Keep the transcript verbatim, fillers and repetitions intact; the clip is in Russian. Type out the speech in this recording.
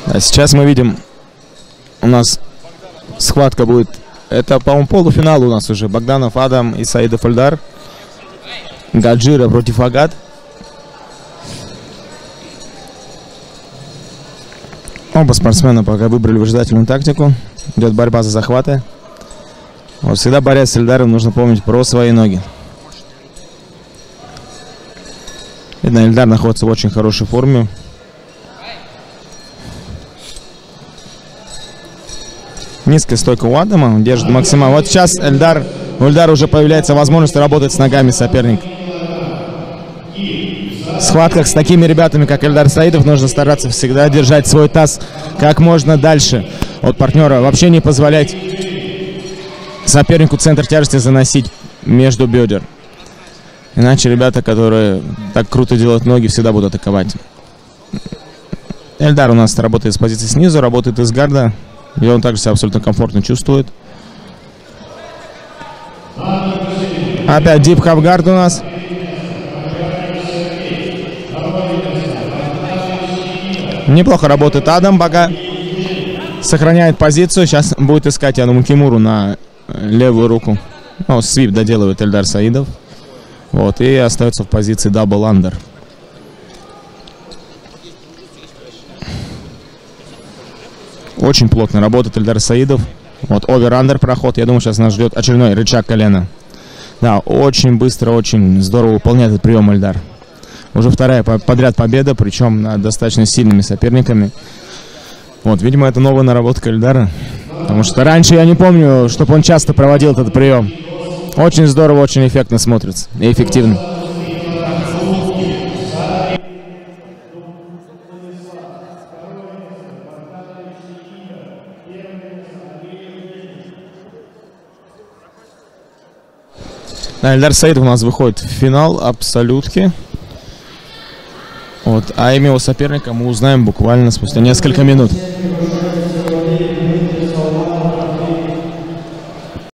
А сейчас мы видим, у нас схватка будет. Это, по-моему, полуфинал у нас уже. Богданов Адам и Саидов Эльдар. Гаджира против Агат. Оба спортсмена пока выбрали выжидательную тактику. Идет борьба за захваты. Вот всегда, борясь с Эльдаром, нужно помнить про свои ноги. Видно, Эльдар находится в очень хорошей форме. Низкая стойка у Адама. Он держит максимально. Вот сейчас Эльдар, у Эльдара уже появляется возможность работать с ногами соперника. В схватках с такими ребятами, как Эльдар Саидов, нужно стараться всегда держать свой таз как можно дальше от партнера. Вообще не позволять сопернику центр тяжести заносить между бедер. Иначе ребята, которые так круто делают ноги, всегда будут атаковать. Эльдар у нас работает с позиции снизу, работает из гарда. И он также себя абсолютно комфортно чувствует. Опять дип хавгард у нас. Неплохо работает Адам, пока сохраняет позицию. Сейчас будет искать, я думаю, Кимуру на левую руку. Ну, свип доделывает Эльдар Саидов. Вот, и остается в позиции дабл андер. Очень плотно работает Эльдар Саидов. Вот, овер-андер проход. Я думаю, сейчас нас ждет очередной рычаг колена. Да, очень быстро, очень здорово выполняет этот прием Эльдар. Уже вторая подряд победа, причем над достаточно сильными соперниками. Вот, видимо, это новая наработка Эльдара. Потому что раньше я не помню, чтобы он часто проводил этот прием. Очень здорово, очень эффектно смотрится и эффективно. Да, Эльдар Саидов у нас выходит в финал абсолютки. Вот, а имя его соперника мы узнаем буквально спустя несколько минут.